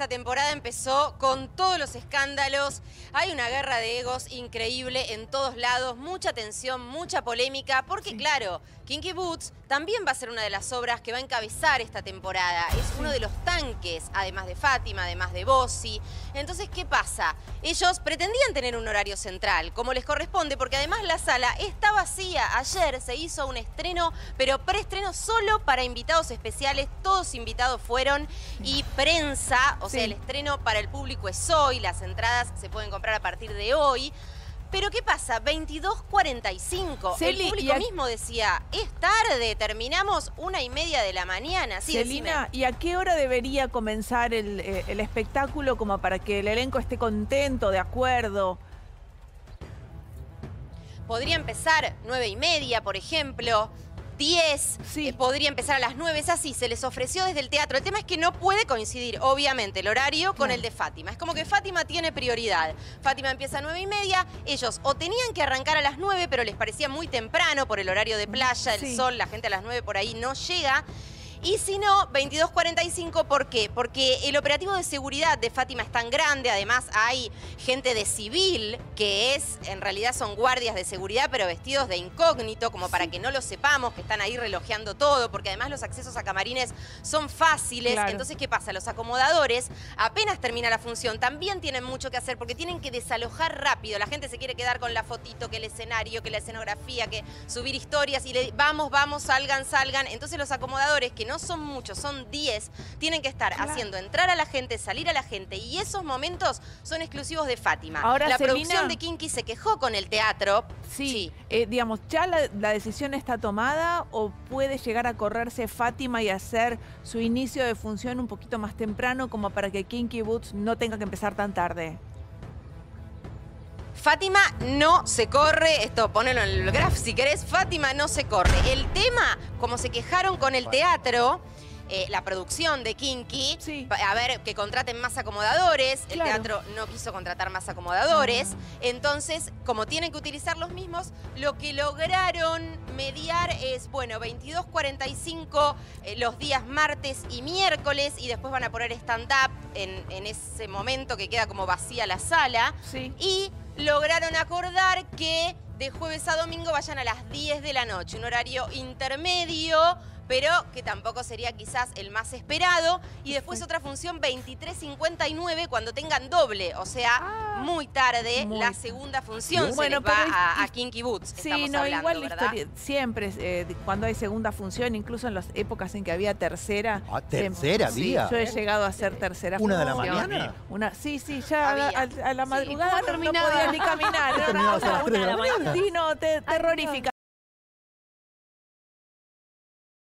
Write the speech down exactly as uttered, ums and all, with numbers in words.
esta temporada empezó con todos los escándalos. Hay una guerra de egos increíble en todos lados, mucha tensión, mucha polémica, porque sí, claro, Kinky Boots también va a ser una de las obras que va a encabezar esta temporada. Es sí. uno de los tanques, además de Fátima, además de Bossi. Entonces, ¿qué pasa? Ellos pretendían tener un horario central, como les corresponde, porque además la sala está vacía. Ayer se hizo un estreno, pero preestreno solo para invitados especiales. Todos invitados fueron y prensa, o sea, sí. el estreno para el público es hoy. Las entradas se pueden comprar a partir de hoy. Pero ¿qué pasa? veintidós cuarenta y cinco. Celi, el público a... mismo decía, es tarde, terminamos una y media de la mañana. Sí, Celina, ¿y a qué hora debería comenzar el, eh, el espectáculo como para que el elenco esté contento, de acuerdo? Podría empezar nueve y media, por ejemplo. diez, sí. eh, podría empezar a las nueve, es así, se les ofreció desde el teatro. El tema es que no puede coincidir, obviamente, el horario con claro. el de Fátima. Es como que Fátima tiene prioridad. Fátima empieza a nueve y media, ellos o tenían que arrancar a las nueve, pero les parecía muy temprano por el horario de playa, el sí. sol, la gente a las nueve por ahí no llega. Y si no, veintidós cuarenta y cinco, ¿por qué? Porque el operativo de seguridad de Fátima es tan grande, además hay gente de civil, que es, en realidad son guardias de seguridad, pero vestidos de incógnito, como para que no lo sepamos, que están ahí relojeando todo, porque además los accesos a camarines son fáciles. Claro. Entonces, ¿qué pasa? Los acomodadores, apenas termina la función, también tienen mucho que hacer, porque tienen que desalojar rápido. La gente se quiere quedar con la fotito, que el escenario, que la escenografía, que subir historias, y le vamos, vamos, salgan, salgan. Entonces los acomodadores, que no son muchos, son diez, tienen que estar claro. haciendo entrar a la gente, salir a la gente, y esos momentos son exclusivos de Fátima. Ahora, la Celina, producción de Kinky se quejó con el teatro. Sí, sí. Eh, digamos, ¿ya la, la decisión está tomada o puede llegar a correrse Fátima y hacer su inicio de función un poquito más temprano como para que Kinky Boots no tenga que empezar tan tarde? Fátima no se corre, esto ponelo en el graph si querés, Fátima no se corre. El tema, como se quejaron con el teatro, eh, la producción de Kinky, sí. a ver, que contraten más acomodadores, claro. el teatro no quiso contratar más acomodadores, ah. entonces, como tienen que utilizar los mismos, lo que lograron mediar es, bueno, veintidós cuarenta y cinco eh, los días martes y miércoles, y después van a poner stand-up en, en ese momento que queda como vacía la sala, sí. y lograron acordar que de jueves a domingo vayan a las diez de la noche, un horario intermedio, pero que tampoco sería quizás el más esperado. Y después sí. otra función veintitrés cincuenta y nueve cuando tengan doble, o sea, ah, muy tarde, muy la segunda función muy, se bueno, les va es, a, a Kinky Boots. Sí, estamos no, hablando, igual ¿verdad? la historia, siempre eh, cuando hay segunda función, incluso en las épocas en que había tercera. Ah, tercera eh, día. Sí, yo he llegado a hacer tercera ¿Una función. de la mañana? Una, sí, sí, ya a, a, a la madrugada sí, no, no podía ni caminar. No, no, no, una, una, sí, no, te, terrorífica.